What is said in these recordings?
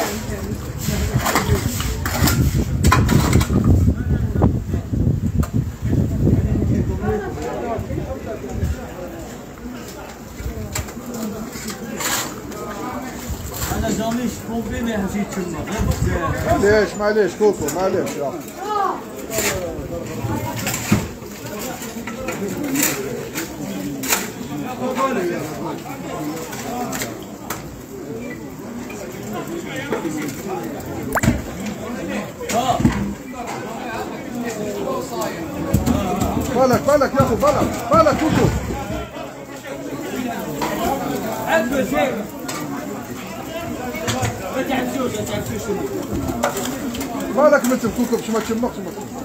انا جاميش كومبي ما حسيت شنو معليش كوكو معليش بالك يا اخو بالك كوكو عبس هيك بالك مثل كوكو باش ما تشمقش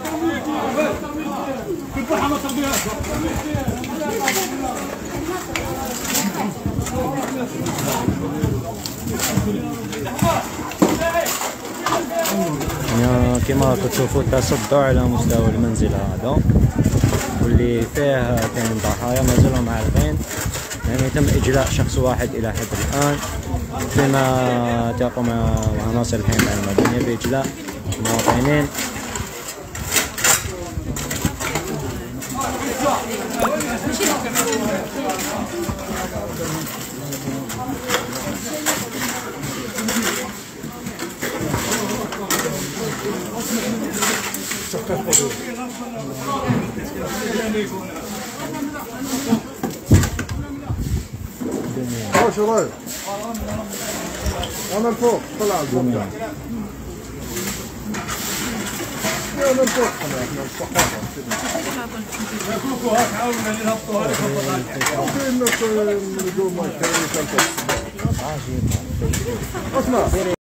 كما كتشوفوا تصدع على مستوى المنزل هذا واللي فيه كاين ضحايا مازالوا معلقين، يعني تم إجلاء شخص واحد إلى حد الآن، فيما تقوم عناصر الحماية المدنية بإجلاء المواطنين. شو رايك؟ انا الفوق طلع الفوق انا الفوق احنا الصحافه يا كوكو هاك عاونا نهبطوا هذا في الناس اللي ما يشتريش اسمع